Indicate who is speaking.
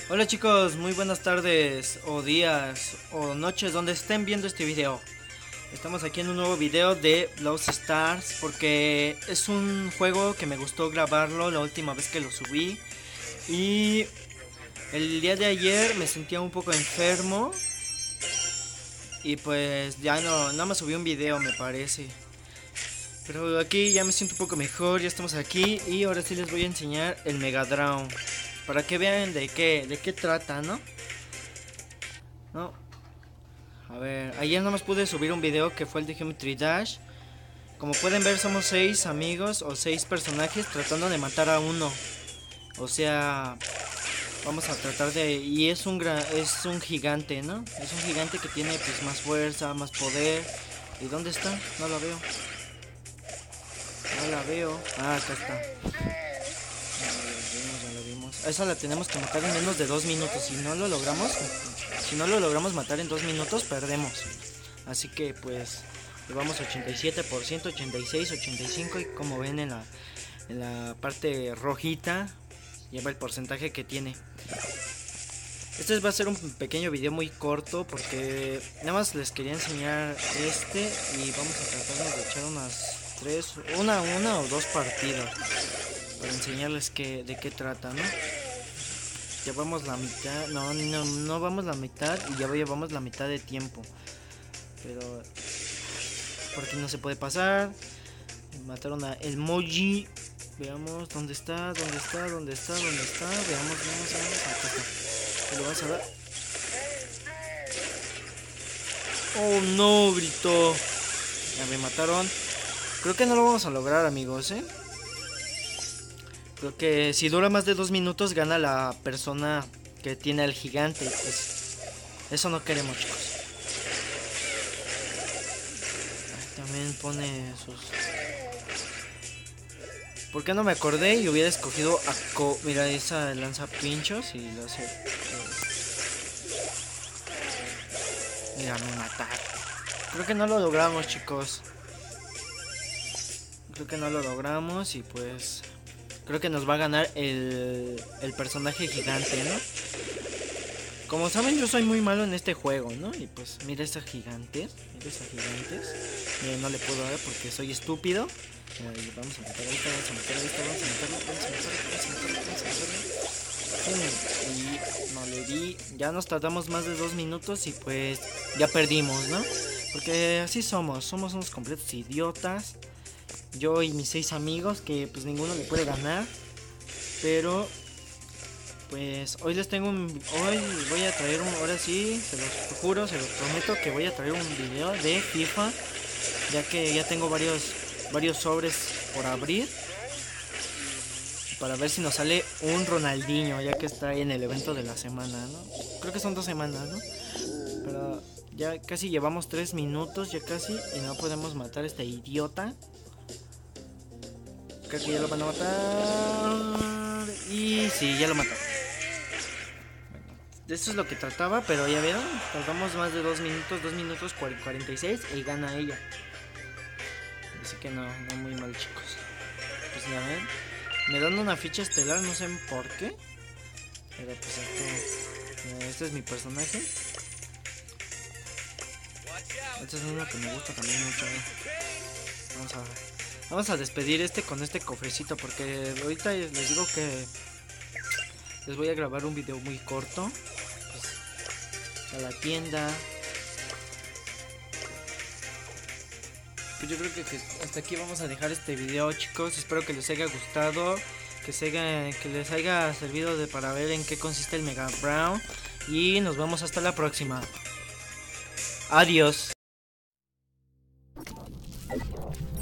Speaker 1: Hola chicos, muy buenas tardes o días o noches donde estén viendo este video. Estamos aquí en un nuevo video de Lost Stars porque es un juego que me gustó grabarlo la última vez que lo subí. Y el día de ayer me sentía un poco enfermo y pues ya nada más subí un video me parece. Pero aquí ya me siento un poco mejor, ya estamos aquí y ahora sí les voy a enseñar el Mega Draw. Para que vean de qué trata, ¿no? No. A ver, ayer nomás pude subir un video que fue el de Geometry Dash. Como pueden ver somos 6 amigos o 6 personajes tratando de matar a uno. O sea, vamos a tratar de... Y es un gigante, ¿no? Es un gigante que tiene pues más fuerza, más poder. ¿Y dónde está? No la veo. No la veo. Ah, acá está. Ya lo vimos. A esa la tenemos que matar en menos de 2 minutos. Si no lo logramos matar en 2 minutos, perdemos. Así que pues llevamos 87%, 86, 85 y como ven en la parte rojita lleva el porcentaje que tiene. Este va a ser un pequeño video muy corto porque nada más les quería enseñar y vamos a tratar de echar una o dos partidas para enseñarles de qué trata, ¿no? Llevamos la mitad, no vamos la mitad y ya llevamos la mitad de tiempo. Pero por aquí no se puede pasar. Mataron a el Moji. Veamos dónde está. Veamos. Acá está. ¿Lo vas a dar? Oh no, gritó. Ya me mataron. Creo que no lo vamos a lograr, amigos, Creo que si dura más de 2 minutos gana la persona que tiene al gigante. Pues eso no queremos, chicos. También pone sus... ¿Por qué no me acordé y hubiera escogido a Mira, esa lanza pinchos y lo hace... Mira, me mataron. Creo que no lo logramos, chicos. Creo que no lo logramos y pues... Creo que nos va a ganar el personaje gigante, ¿no? Como saben, yo soy muy malo en este juego, ¿no? Y pues, mira esas gigantes. Mira, no le puedo dar porque soy estúpido. Vamos a matar a esta, vamos a matarlo. Y no le di. Ya nos tardamos más de 2 minutos y pues ya perdimos, ¿no? Porque así somos unos completos idiotas. Yo y mis 6 amigos que pues ninguno le puede ganar. Pero pues hoy hoy voy a traer ahora sí, se los juro, se los prometo que voy a traer un video de FIFA, ya que ya tengo varios sobres por abrir para ver si nos sale un Ronaldinho, ya que está ahí en el evento de la semana, ¿no? Creo que son 2 semanas, ¿no? Pero ya casi llevamos 3 minutos, ya casi, y no podemos matar a este idiota. Creo que ya lo van a matar. Y sí, ya lo mató. Bueno, de esto es lo que trataba, pero ya vieron, tardamos más de 2 minutos 46 y gana ella. Así que no muy mal, chicos. Pues ya ven, me dan una ficha estelar, no sé por qué. Pero pues este es mi personaje. Este es uno que me gusta también mucho. Vamos a despedir con este cofrecito porque ahorita les digo que les voy a grabar un video muy corto. Pues, a la tienda. Pues yo creo que hasta aquí vamos a dejar este video, chicos. Espero que les haya gustado, que les haya servido para ver en qué consiste el Mega Brawl. Y nos vemos hasta la próxima. Adiós.